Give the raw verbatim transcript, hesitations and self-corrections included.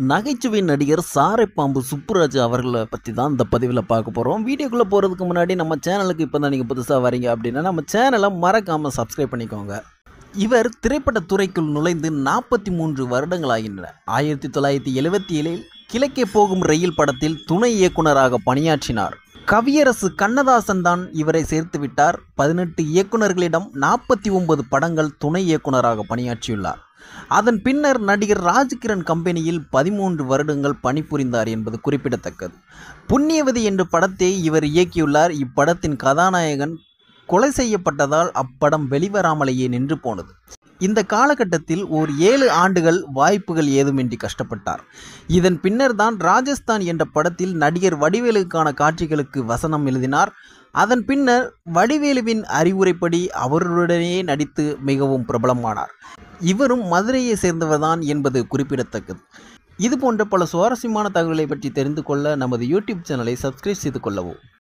நகைச்சுவை நடிகர் சாரைப்பாம்பு சுப்புராஜ் அவர்களை பற்றி தான் இந்த பதிவில் பார்க்க போகிறோம். வீடியோக்குள்ளே போகிறதுக்கு முன்னாடி நம்ம சேனலுக்கு இப்போ தான் நீங்கள் புதுசாக வரீங்க அப்படின்னா நம்ம சேனலை மறக்காமல் சப்ஸ்கிரைப் பண்ணிக்கோங்க. இவர் திரைப்பட துறைக்குள் நுழைந்து நாற்பத்தி மூன்று வருடங்களாகின்றன. ஆயிரத்தி தொள்ளாயிரத்தி எழுபத்தி ஏழில் கிழக்கே போகும் ரயில் படத்தில் துணை இயக்குனராக பணியாற்றினார். கவியரசு கண்ணதாசன் தான் இவரை சேர்த்து விட்டார். பதினெட்டு இயக்குநர்களிடம் நாற்பத்தி ஒன்பது படங்கள் துணை இயக்குனராக பணியாற்றியுள்ளார். அதன் பின்னர் நடிகர் ராஜ்கிரண் கம்பெனியில் பதிமூன்று வருடங்கள் பணிபுரிந்தார் என்பது குறிப்பிடத்தக்கது. புண்ணியவதி என்ற படத்தை இவர் இயக்கியுள்ளார். இப்படத்தின் கதாநாயகன் கொலை செய்யப்பட்டதால் அப்படம் வெளிவராமலேயே நின்று போனது. இந்த காலகட்டத்தில் ஓர் ஏழு ஆண்டுகள் வாய்ப்புகள் ஏதுமின்றி கஷ்டப்பட்டார். இதன் பின்னர் தான் ராஜஸ்தான் என்ற படத்தில் நடிகர் வடிவேலுக்கான காட்சிகளுக்கு வசனம் எழுதினார். அதன் பின்னர் வடிவேலுவின் அறிவுரைப்படி அவருடனே நடித்து மிகவும் பிரபலமானார். இவரும் மதுரையை சேர்ந்தவர்தான் என்பது குறிப்பிடத்தக்கது. இது போன்ற பல சுவாரஸ்யமான தகவல்களை பற்றி தெரிந்து கொள்ள நமது யூடியூப் சேனலை சப்ஸ்கிரைப் செய்து கொள்ளவும்.